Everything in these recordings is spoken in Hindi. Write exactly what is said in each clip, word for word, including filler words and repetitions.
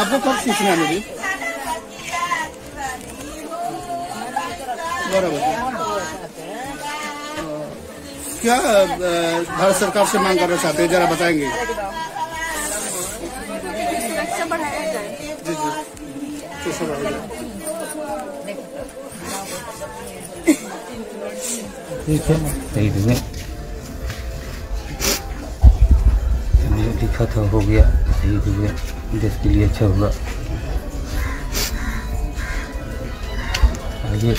आपको कब सूचना मिली? बारह बजे। क्या भारत सरकार से मांग करना चाहते हैं, जरा बताएंगे? जी जी, कैसे बढ़ेगा? ठीक है, सही हुए लिखा था, हो गया, सही हुए, देश के लिए अच्छा हुआ। आगे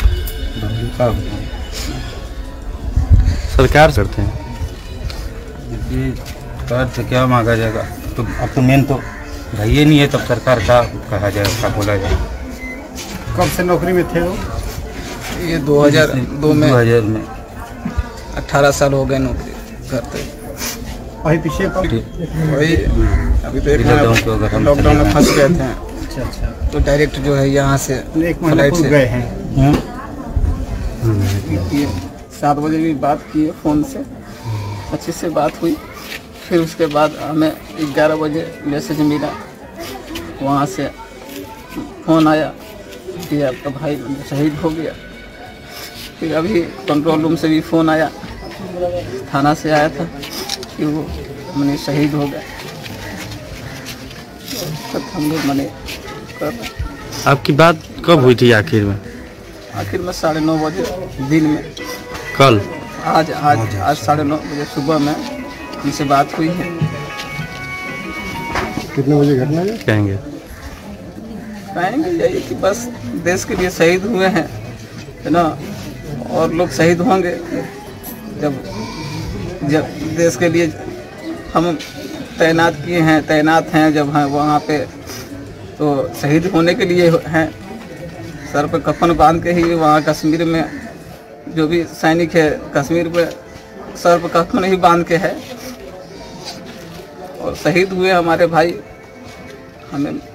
सरकार करते हैं ये सरकार से क्या मांगा जाएगा? तो अब तो मेन तो भाई नहीं है, तब सरकार का कहा जाए, क्या बोला जाए। कब से नौकरी में थे वो? ये दो हज़ार दो में दो हज़ार में अठारह साल हो गए नौकरी करते। वही पीछे वही अभी तो एक लॉकडाउन में फंस गए थे। अच्छा अच्छा, तो डायरेक्ट जो है यहाँ से एक महीने से गए हैं। ये सात बजे भी बात किए फ़ोन से, अच्छे से बात हुई। फिर उसके बाद हमें ग्यारह बजे मैसेज मिला, वहाँ से फ़ोन आया कि आपका भाई शहीद हो गया। फिर अभी कंट्रोल रूम से भी फ़ोन आया, थाना से आया था कि वो मैंने शहीद हो गया। तब हम लोग मैंने कर आपकी बात कब हुई थी आखिर में? आखिर में साढ़े नौ बजे दिन में, कल? आज आज आज साढ़े नौ बजे सुबह में उनसे बात हुई है। कितने बजे घटना है? कहेंगे कहेंगे यही कि बस देश के लिए शहीद हुए हैं, है ना, और लोग शहीद होंगे जब जब देश के लिए हम तैनात किए हैं, तैनात हैं जब हैं वहाँ पे, तो शहीद होने के लिए हैं। सर पे कफन बांध के ही वहाँ कश्मीर में जो भी सैनिक है, कश्मीर में सर पे कफन ही बांध के है और शहीद हुए हमारे भाई। हमें